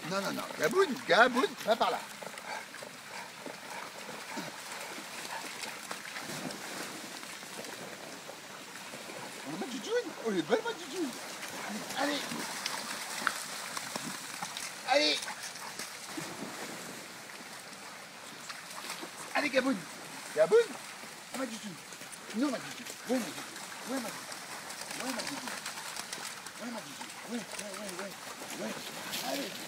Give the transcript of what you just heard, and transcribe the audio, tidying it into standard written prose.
Non, non, non. Gaboun, Gaboun, va par là. On va Djidjoun. Oh, elle est belle, ma Djidjoun. Allez. Allez. Allez, Gaboun. Gaboun. Ma Djidjoun. Non, ma Djidjoun. Ouais, ma Djidjoun. Ouais, ma Djidjoun. Ouais, ma Djidjoun. Ouais, ma Djidjoun. Ouais. Allez.